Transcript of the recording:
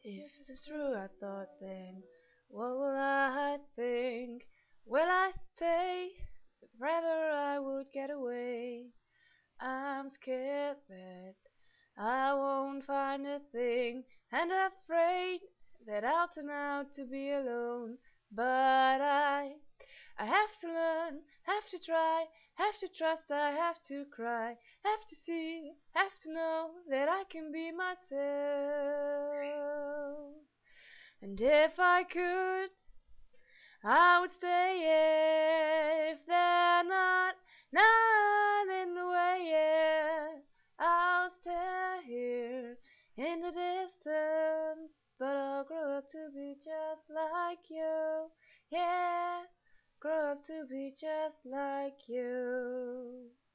If it's true, I thought then, what will I think? Will I stay? Rather I would get away. I'm scared that I won't find a thing, and afraid that I'll turn out to be alone. But I have to learn, have to try, have to trust, I have to cry, have to see, have to know that I can be myself. And if I could, I would stay if they're not in the way. Yeah, I'll stay here in the distance, but I'll grow up to be just like you. Yeah, grow up to be just like you.